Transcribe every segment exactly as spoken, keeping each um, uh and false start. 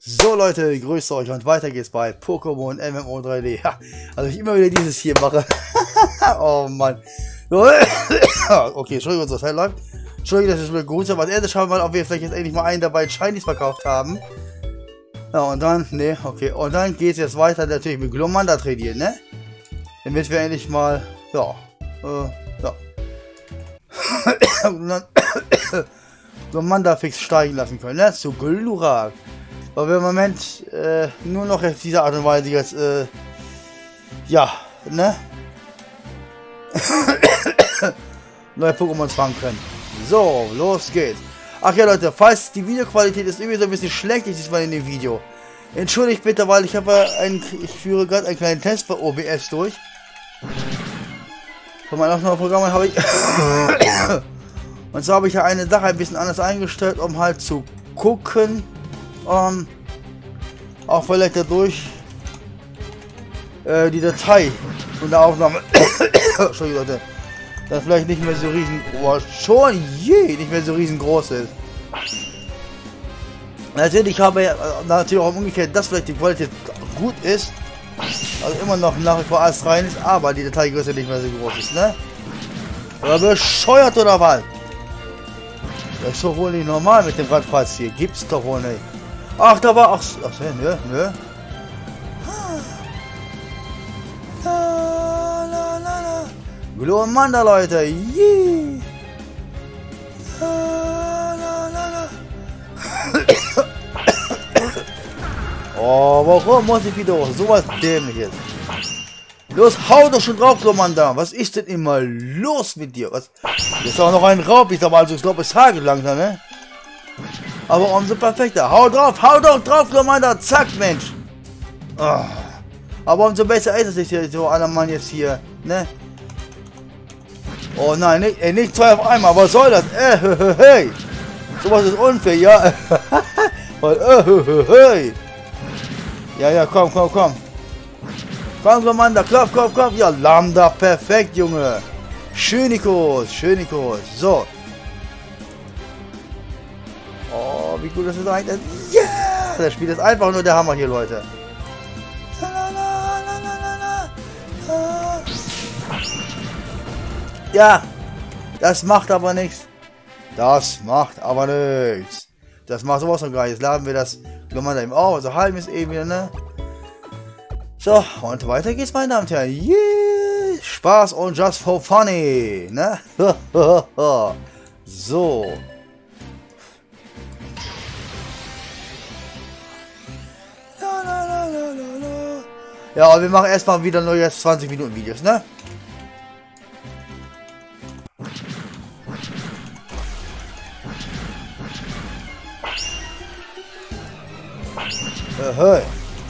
So Leute, grüßt euch und weiter geht's bei Pokémon M M O drei D. Ja, also ich immer wieder dieses hier mache. Oh Mann. Okay, Entschuldigung, unsere Zeit läuft. Entschuldigung, dass ich mir gut habe. Als erstes schauen wir mal, ob wir vielleicht jetzt endlich mal einen der beiden Shinies verkauft haben. Ja, und dann, ne, okay. Und dann geht's jetzt weiter natürlich mit Glomanda trainieren, ne? Damit wir endlich mal, ja, äh, ja. Und dann Glomanda fix steigen lassen können, ne? Zu Glurak. Weil wir im Moment äh, nur noch auf diese Art und Weise jetzt, äh, ja, ne? neue Pokémon fangen können. So, los geht's. Ach ja Leute, falls die Videoqualität ist irgendwie so ein bisschen schlecht ist diesmal in dem Video. Entschuldigt bitte, weil ich habe ein, ich führe gerade einen kleinen Test für O B S durch. Von meinem neuen Programm habe ich und so habe ich ja eine Sache ein bisschen anders eingestellt, um halt zu gucken, um, auch vielleicht dadurch äh, die Datei und der Aufnahme Entschuldigung Leute, das vielleicht nicht mehr so riesen, oh, schon je, nicht mehr so riesengroß ist. Natürlich habe ich natürlich auch umgekehrt, dass vielleicht die Qualität gut ist, also immer noch nach wie vor alles rein ist, aber die Dateigröße nicht mehr so groß ist, ne? Oder bescheuert oder was? Das ist doch wohl nicht normal mit dem Radfahrts hier, gibt's doch wohl nicht. Ach, da war, ach, ach nö, nö. Glomanda, Leute, yeah. Oh, warum muss ich wieder sowas Dämliches? Los, hau doch schon drauf, Glomanda. Was ist denn immer los mit dir? Was? Jetzt ist auch noch ein Raub, ich sag mal, also ich glaube, es hagelt langsam, ne? Aber umso perfekter. Hau drauf, hau doch drauf, Glomanda. Zack, Mensch. Oh. Aber umso besser ist es sich hier so einer Mann jetzt hier, ne? Oh nein, nicht, ey, nicht zwei auf einmal, was soll das? Äh, hey, hey. Sowas ist unfair, ja. äh, hey. Ja, ja, komm, komm, komm. Komm, Glomanda, klopf, klopf, klopf. Ja, Lambda, perfekt, Junge. Schönikos, Schönikos. So. Oh, wie gut das ist eigentlich. Ja, yeah! Das Spiel ist einfach nur der Hammer hier, Leute. Ja, das macht aber nichts. Das macht aber nichts. Das macht sowas noch gar nicht. Jetzt laden wir das Glomanda eben auf. Also halb ist eben wieder, ne? So, und weiter geht's, meine Damen und Herren. Yeah! Spaß und just for funny, ne? So. Ja, und wir machen erstmal wieder nur jetzt zwanzig Minuten Videos, ne? Hey.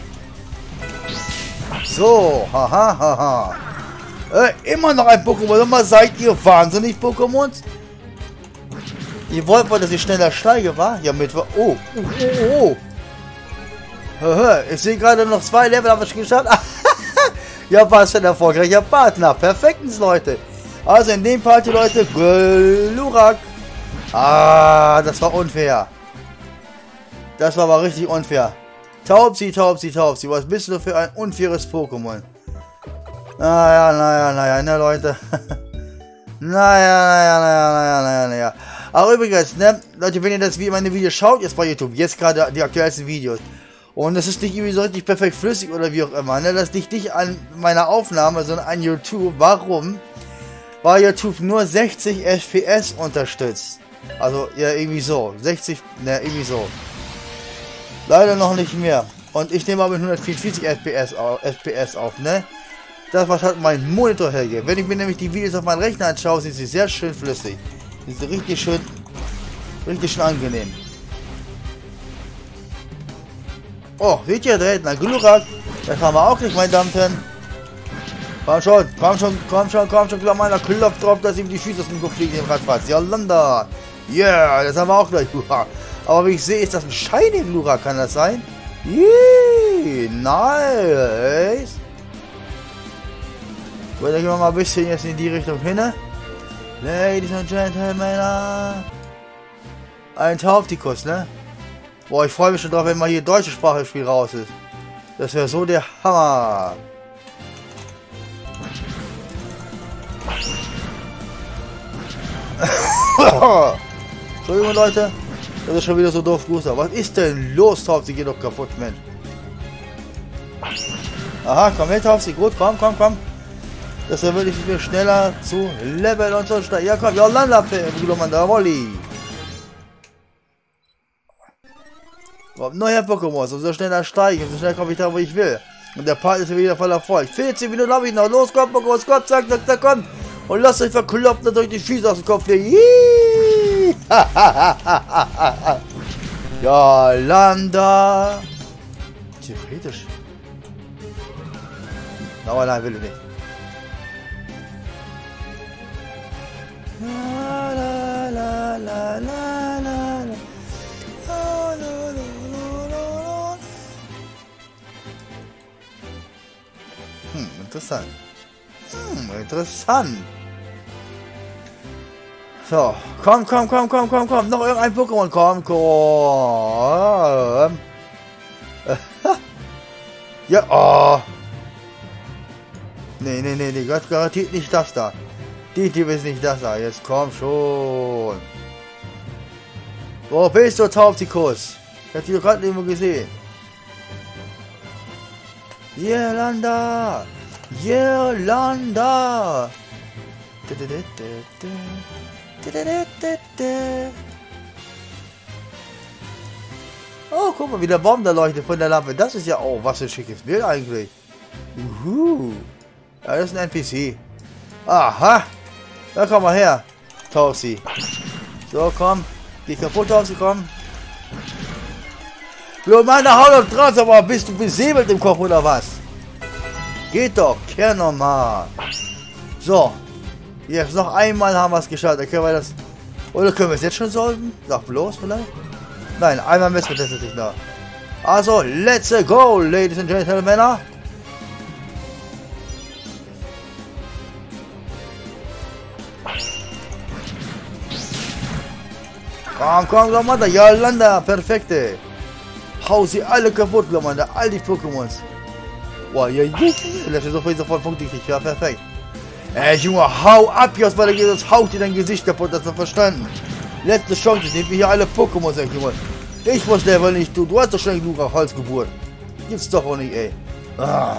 So, haha, haha. Äh, immer noch ein Pokémon. Mal seid ihr wahnsinnig Pokémons? Ihr wollt wohl, dass ich schneller steige, wa? Ja, mit. Oh, oh, oh, oh. Ich sehe gerade noch zwei Level, habe ich geschafft. Ja, was für ein erfolgreicher Partner. Perfektens, Leute. Also in dem Part, Leute, Glurak. Ah, das war unfair. Das war aber richtig unfair. Taubsi, Taubsi, Taubsi, was bist du für ein unfaires Pokémon? Naja, naja, naja, ne Leute. Naja, naja, naja, naja, naja, naja. Aber übrigens, ne, Leute, wenn ihr das wie meine Videos schaut, jetzt bei YouTube, jetzt gerade die aktuellsten Videos, und es ist nicht irgendwie so richtig perfekt flüssig oder wie auch immer, ne, das liegt nicht an meiner Aufnahme, sondern an YouTube. Warum? Weil YouTube nur sechzig F P S unterstützt. Also, ja, irgendwie so. sechzig, ne, irgendwie so. Leider noch nicht mehr. Und ich nehme aber mit hundertvierundvierzig F P S auf, F P S auf, ne? Das, was halt mein Monitor hergibt. Wenn ich mir nämlich die Videos auf meinen Rechner anschaue, sind sie sehr schön flüssig. Sie sind richtig schön, richtig schön angenehm. Oh, seht ihr, da hinten ein Glurak. Das haben wir auch nicht, meine Damen und Herren. Komm schon, komm schon, komm schon, komm schon, Glomanda, klopft drauf, dass ihm die Füße aus dem Kopf fliegen im Radfahrt. Ja, Landa. Yeah, das haben wir auch gleich. Aber wie ich sehe, ist das ein Shiny Glurak, kann das sein? Yee, nice. Gut, dann gehen wir mal ein bisschen jetzt in die Richtung hin. Ladies and Gentlemen. Ein Taubtikus, ne? Boah, ich freue mich schon drauf, wenn mal hier deutsche Sprache im Spiel raus ist. Das wäre so der Hammer. Entschuldigung, Leute. Das ist schon wieder so doof, Guster. Was ist denn los, Taubsi? Geht doch kaputt, Mensch. Aha, komm her, Taubsi. Gut, komm, komm, komm. Das ist ja wirklich viel schneller zu Level und so schnell. Ja, komm, ja, landa, Bruder, Mann, da, Wolli. Neuer Pokémon, so schneller steigen, so schnell komme ich da, wo ich will. Und der Part ist wieder voll Erfolg. vierzehn Minuten habe ich noch. Los, komm, Pokémon, komm, zack, zack, zack, komm. Und lasst euch verkloppen durch die Füße aus dem Kopf fliegen. Ja, Landa. Theoretisch. Aber nein, will ich nicht. La, la, la, la, la, la, la. Hm, interessant. Hm, interessant. So, komm, komm, komm, komm, komm, komm. Noch irgendein Pokémon, komm, komm. Ja, oh. Nee, nee, nee, nee, Gott garantiert nicht das da. Die Typ ist nicht das da. Jetzt komm schon. Wo bist du, Taubtikus? Ich hab die doch gerade irgendwo gesehen. Irlanda! Irlanda! Oh, guck mal, wie der Baum da leuchtet von der Lampe. Das ist ja... Oh, was für ein schickes Bild eigentlich. Uhu. Ja, das ist ein N P C. Aha! Da komm mal her, Taubsi. So, komm. Geh kaputt, Taubsi, komm. Jo, meine Haut dran, aber bist du besäbelt im Kopf oder was? Geht doch, kehr nochmal. So. Jetzt noch einmal haben wir es geschafft. Dann können wir das... Oder können wir es jetzt schon solven? Sag bloß vielleicht? Nein, einmal müssen wir das nicht noch. Also, let's go, Ladies and Gentlemen. Komm, komm, Commander, ja, Landa, perfekte. Hau sie alle kaputt, Commander, all die Pokémons. Boah, ja, das ist sofort sofort Punkte gekriegt, ja, perfekt. Ey, Junge, hau ab, Jos, weil der das haut dir dein Gesicht kaputt, das hast du verstanden. Letzte Chance, ich nehme hier alle Pokémon, sag ich mal. Ich muss Level nicht, du, du hast doch schon genug Holzgeburt. Gibt's doch auch nicht, ey. Ah.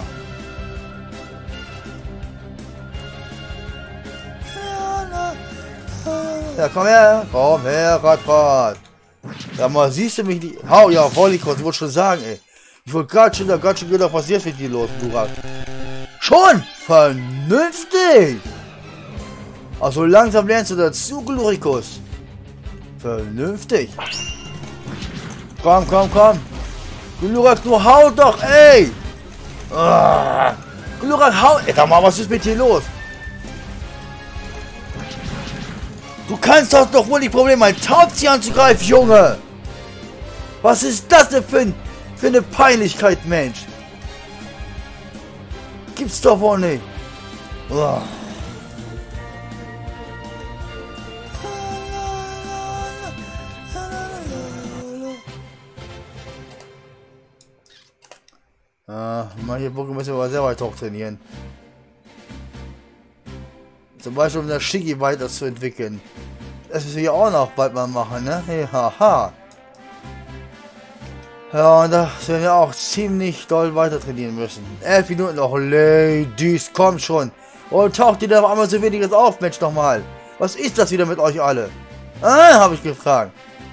Ja, komm her, komm her, Radfahrt. Ja, mal siehst du mich nicht. Hau, ja, Vollikos, ich wollte schon sagen, ey. Ich wollte gerade schon, da gerade schon gedacht, was ist jetzt mit dir los, Burak? Schon! Vernünftig! Also langsam lernst du dazu, Gloricus. Vernünftig. Komm, komm, komm. Glurak, du hau doch, ey! Ah. Glurak, hau. Ey, sag mal, was ist mit dir los? Du kannst doch doch wohl die Probleme, ein Taubsi anzugreifen, Junge! Was ist das denn für, ein, für eine Peinlichkeit, Mensch? Gibt's doch wohl nicht. Oh. Ah, manche Pokémon müssen wir aber sehr weit hoch trainieren. Zum Beispiel um das Shiggy weiterzuentwickeln. Das müssen wir ja auch noch bald mal machen, ne? Hey, haha. Ja, und da werden wir auch ziemlich doll weiter trainieren müssen. Elf Minuten noch, Ladies, komm schon. Und taucht ihr da auf einmal so weniges auf, Mensch, nochmal. Was ist das wieder mit euch alle? Ah, habe ich gefragt.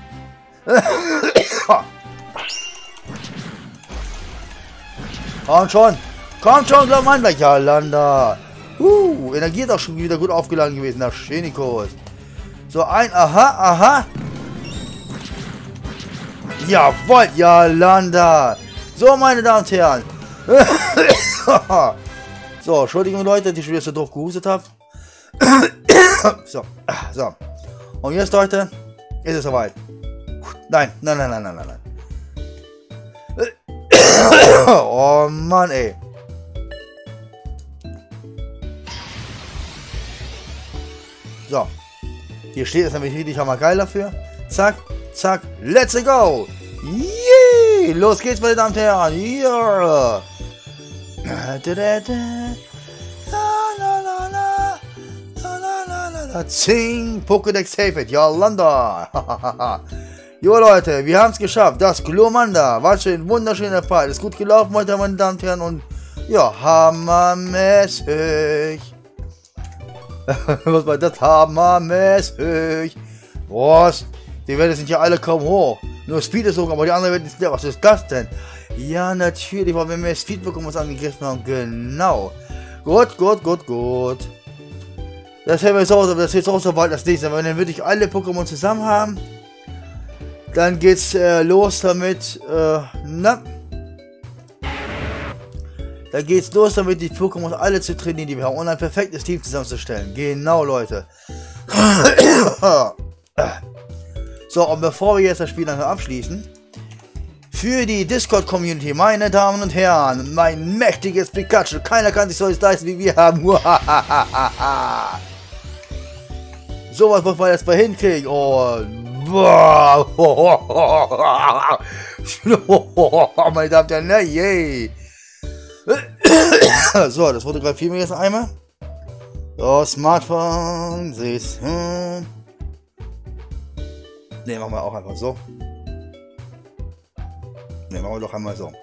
Komm schon. Komm schon, glaub mal, ja, Landa. Uh, Energie ist auch schon wieder gut aufgeladen gewesen, nach Schenikos. So, ein, aha, aha. Jawohl, ja, Landa. So, meine Damen und Herren. So, Entschuldigung, Leute, die ich wieder so doof gehustet habe. So, so. Und jetzt, Leute, ist es soweit. Nein, nein, nein, nein, nein, nein, nein. Oh Mann, ey. So. Hier steht es nämlich richtig hammergeil dafür. Zack, zack, let's go. Yay! Los geht's, meine Damen und Herren. Hier. Zing, Pokédex Save Ja, Landa. Jo Leute, wir haben es geschafft. Das Glomanda. War schon ein wunderschöner Fall. Ist gut gelaufen heute, meine Damen und Herren. Und ja, hammermäßig. Was war das? Hammermäßig. Was? Die Werte sind ja alle kaum hoch. Nur Speed ist hoch, aber die anderen Werte sind ja. Was ist das denn? Ja, natürlich, weil wir mehr Speed bekommen, was angegriffen haben. Genau. Gut, gut, gut, gut. Das hätten wir jetzt auch, das ist jetzt auch so weit das nächste. Wenn wir dann wirklich alle Pokémon zusammen haben, dann geht's äh, los damit. Äh, na. Da geht's los damit, die Pokémon alle zu trainieren, die wir haben, und ein perfektes Team zusammenzustellen. Genau, Leute. So, und bevor wir jetzt das Spiel dann abschließen, für die Discord-Community, meine Damen und Herren, mein mächtiges Pikachu, keiner kann sich solches leisten, wie wir haben. So was muss man jetzt mal hinkriegen. Oh, meine Damen und Herren, ne, yay. So, das fotografieren wir jetzt einmal. So, Smartphone, siehst du. Ne, machen wir auch einfach so. Ne, machen wir doch einmal so.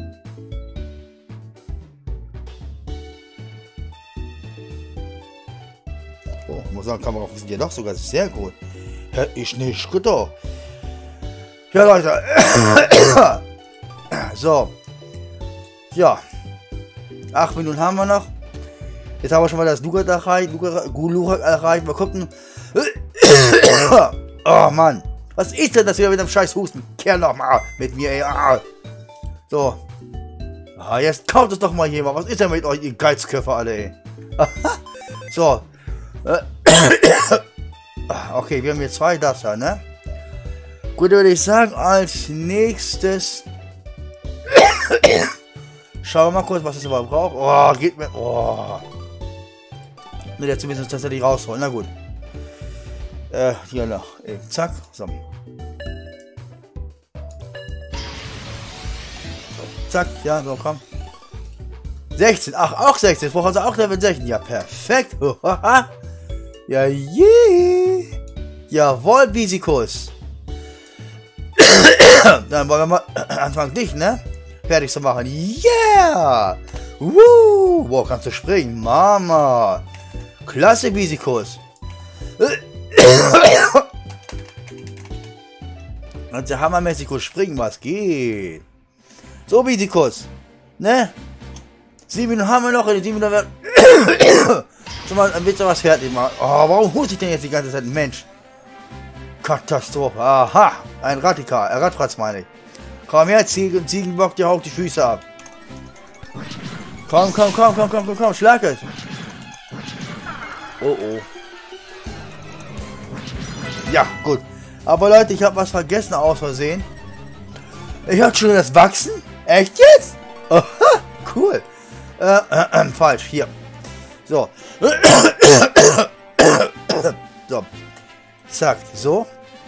Oh, ich muss sagen, Kamera sind ja doch sogar sehr gut. Hätte ich nicht gedacht. Ja, Leute. So. Ja. Acht Minuten haben wir noch. Jetzt haben wir schon mal das Lukat erreicht. Lukat erreicht. Mal gucken. Oh Mann. Was ist denn das wieder mit dem scheiß Husten? Kerl noch mal mit mir, ey. So. Ah, jetzt kaut es doch mal jemand. Was ist denn mit euch, ihr Geizköpfe alle, ey? So. Okay, wir haben hier zwei das da, ne? Gut, würde ich sagen, als nächstes. Schauen wir mal kurz, was es überhaupt braucht. Oh, geht mir. Oh. Ne, der zumindest tatsächlich rausholen. Na gut. Äh, hier noch. Eben. Zack. So. So. Zack. Ja, so, komm. sechzehn. Ach, auch sechzehn. Jetzt brauchen sie auch Level sechzehn. Ja, perfekt. Ja, je. Jawohl, Visikus. Dann wollen wir mal anfangen, dich, ne? Fertig zu machen. Yeah! Woo! Wow, kannst du springen? Mama! Klasse, Visikus! Kannst du hammermäßig gut springen, was geht? So, Visikus! Ne? Sieben Minuten haben wir noch, in den sieben Minuten werden. So, mal, dann wird was fertig machen. Oh, warum hust ich denn jetzt die ganze Zeit? Mensch! Katastrophe! Aha! Ein Radikal, ein Radfratz meine ich. Komm her, Ziegen, Ziegenbock, dir haut die Füße ab. Komm, komm, komm, komm, komm, komm, komm, schlag es. Oh, oh. Ja, gut. Aber Leute, ich habe was vergessen aus Versehen. Ich hatte schon das Wachsen? Echt jetzt? Aha, cool. Äh, äh, äh, falsch, hier. So. So. Zack, so.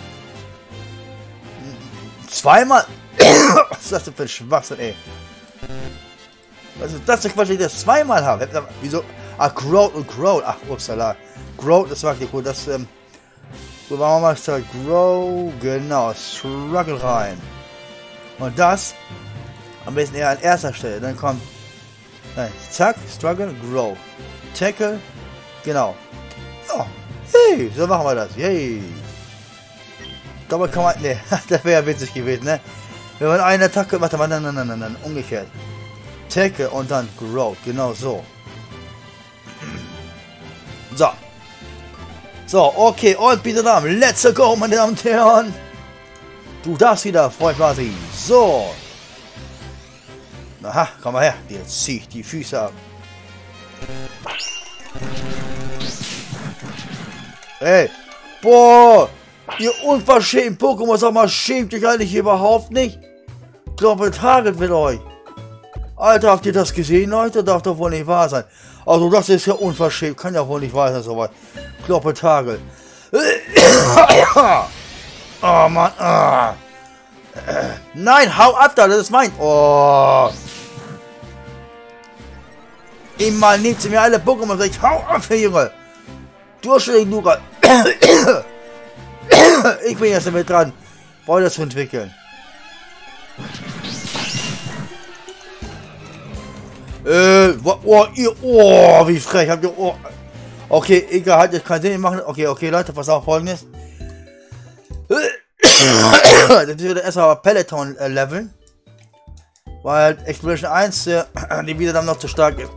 Zweimal. Was ist das denn für ein Schwachsinn, ey? Was ist das denn, was ich das zweimal habe? Wieso? Ach, Growth und Growth. Ach, upsala. Growth, das war wirklich gut. Das, ähm. So, machen wir mal Start. Grow. Genau. Struggle rein. Und das. Am besten eher an erster Stelle. Dann kommt. Nein. Zack. Struggle. Grow. Tackle. Genau. Oh. Hey. So machen wir das. Yay. Dabei kann man. Ne, das wäre ja witzig gewesen, ne? Wenn man eine Attacke. Warte mal, nein, nein, nein, nein, nein, umgekehrt. Tackle und dann Grow. Genau so. So. So, okay. Und bitte Damen. Let's go, meine Damen und Herren. Du darfst wieder, Freund quasi. So. Aha, komm mal her. Jetzt zieh ich die Füße ab. Ey. Boah. Ihr unverschämt Pokémon, sag mal, schämt dich eigentlich überhaupt nicht? Doppeltarget mit euch. Alter, habt ihr das gesehen, Leute? Darf doch wohl nicht wahr sein. Also, das ist ja unverschämt. Kann ja wohl nicht wahr sein, soweit. Doppeltarget. Oh, Mann. Ah. Nein, hau ab da, das ist mein. Oh. Immer nimmt sie mir alle Pokémon und sagt, hau ab, Junge. Durchschläge, Nura. Ich bin jetzt damit dran, weiter zu entwickeln. Äh, oh, ihr, oh, wie frech, habt ihr, oh. Okay, egal, hat jetzt keinen Sinn machen. Okay, okay, Leute, pass auf, Folgendes. Das wird erstmal Peloton äh, leveln. Weil Exploration eins, äh, die wieder dann noch zu stark ist.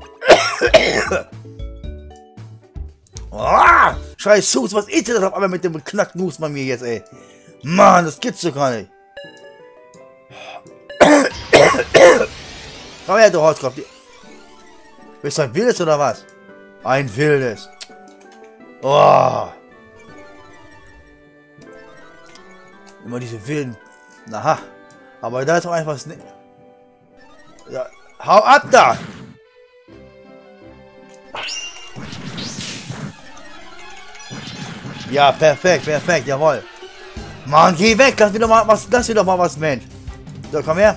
Oh, scheiß Sus, was ist denn das auf einmal mit dem beknackten Nuss bei mir jetzt, ey? Mann, das gibt's doch gar nicht. Komm her, du Holzkopf. Bist du ein wildes oder was? Ein wildes. Oh. Immer diese wilden. Aha. Aber da ist auch einfach was. Ja. Hau ab da! Ja, perfekt, perfekt, jawohl. Mann, geh weg, lass wieder mal was, lass wieder mal was, Mensch. So, komm her.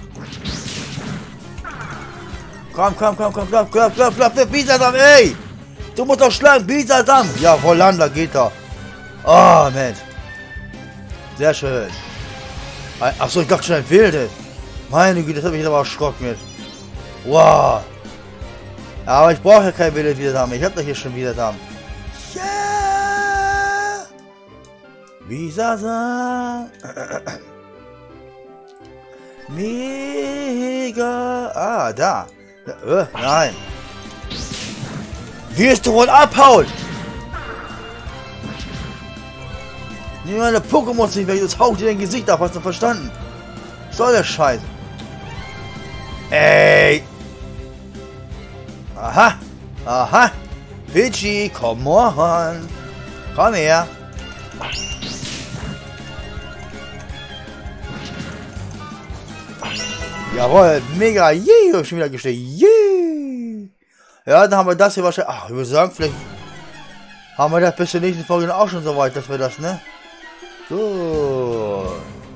Komm, komm, komm, komm, komm, komm, komm, komm, komm, Bisasam, ey! Du musst doch schlagen, Bisasam! Ja, Hollander geht doch. Oh, Mensch. Sehr schön. Achso, ich dachte schon ein Wilde. Meine Güte, das habe ich aber erschrocken mit. Wow. Aber ich brauche ja kein Wilde Bisasam. Ich habe doch hier schon Bisasam. Ja! Bisasam. Mega. Ah, da. Äh, nein. Wirst du wohl abhauen? Nimm meine Pokémon nicht weg, das haut dir dein Gesicht ab, hast du verstanden? Soll der Scheiß. Ey. Aha. Aha. Pidgey, komm on. Komm her. Jawohl, mega, yeah, schon wieder gestellt, yeah. Ja, dann haben wir das hier wahrscheinlich, ach, ich würde sagen, vielleicht haben wir das bis zur nächsten Folge auch schon so weit, dass wir das, ne? So.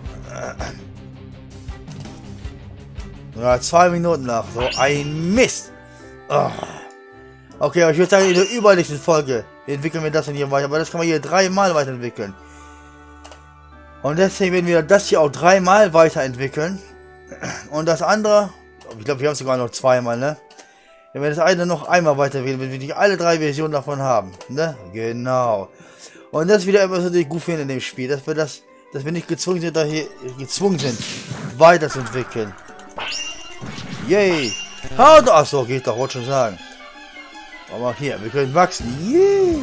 Ja, zwei Minuten nach, so ein Mist. Oh. Okay, aber ich würde sagen, in der übernächsten Folge entwickeln wir das dann hier weiter, aber das kann man hier dreimal weiterentwickeln. Und deswegen werden wir das hier auch dreimal weiterentwickeln. Und das andere, ich glaube, wir haben es sogar noch zweimal, ne? Wenn wir das eine noch einmal weiterwählen, wenn wir nicht alle drei Versionen davon haben, ne? Genau. Und das ist wieder etwas, was ich gut finde in dem Spiel, dass wir das, dass wir nicht gezwungen sind, da hier gezwungen sind, weiterzuentwickeln. Yay! Achso, geht doch, wollte schon sagen. Aber hier, wir können wachsen. Yay!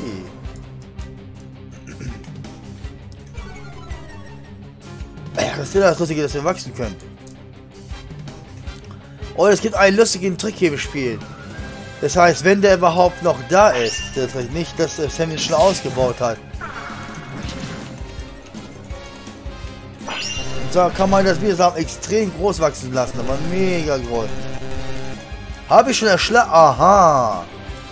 Das ist ja das Lustige, dass wir wachsen können. Und es gibt einen lustigen Trick hier im Spiel. Das heißt, wenn der überhaupt noch da ist, das heißt nicht, dass der Sandy schon ausgebaut hat. Und so kann man das wieder extrem groß wachsen lassen, aber mega groß. Habe ich schon erschlagen? Aha.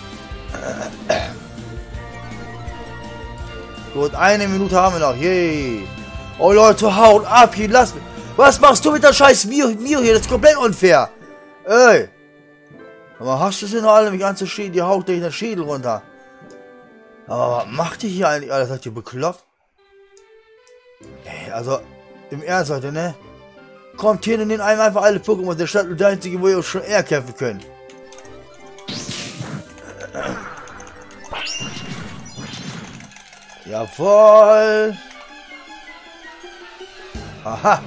Gut, eine Minute haben wir noch. Yay. Oh Leute, haut ab hier, lass mich. Was machst du mit der scheiß Mio, Mio hier? Das ist komplett unfair. Ey. Aber hast du sie noch alle mich anzuschäden? Die haut durch den Schädel runter. Aber was macht die hier eigentlich alles? Seid ihr bekloppt? Ey, also, im Ernst, Leute, ne? Kommt hier und nehmt einem einfach alle Pokémon der Stadt und der einzige, wo ihr schon eher kämpfen könnt. Jawohl. Aha.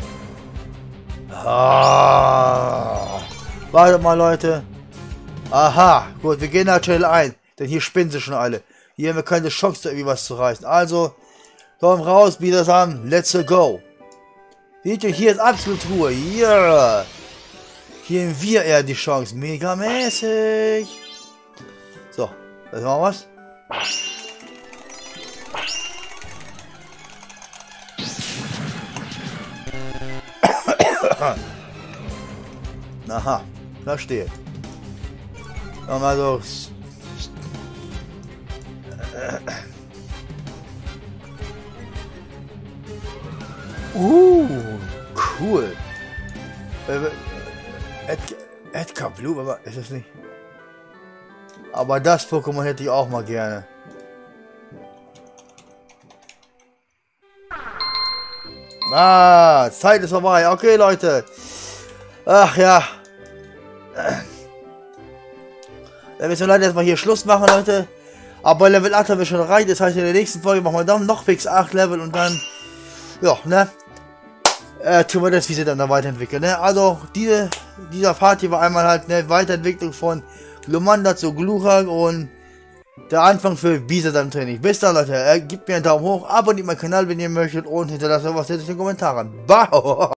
Ah. Wartet mal, Leute. Aha. Gut, wir gehen nach Channel ein. Denn hier spinnen sie schon alle. Hier haben wir keine Chance, da irgendwie was zu reißen. Also, komm raus, Bisasam. Let's go. Seht ihr, hier ist absolut Ruhe. Ja. Yeah. Hier haben wir eher die Chance. Megamäßig. So, das machen wir was. Aha, verstehe. Nochmal so. Uh, cool. Äh, Ed Edgar Blue, aber ist es nicht. Aber das Pokémon hätte ich auch mal gerne. Ah, Zeit ist vorbei. Okay, Leute. Ach ja. Dann müssen wir leider erstmal hier Schluss machen, Leute. Aber Level acht haben wir schon erreicht. Das heißt, in der nächsten Folge machen wir dann noch fix acht Level und dann, ja, ne? Äh, tun wir das, wie sie dann da weiterentwickeln, ne? Also, diese, dieser Part hier war einmal halt eine Weiterentwicklung von Glumanda zu Glurak und der Anfang für Bisasam Training. Bis dann, Leute. Äh, gebt mir einen Daumen hoch, abonniert meinen Kanal, wenn ihr möchtet und hinterlasst was in den Kommentaren. Bye!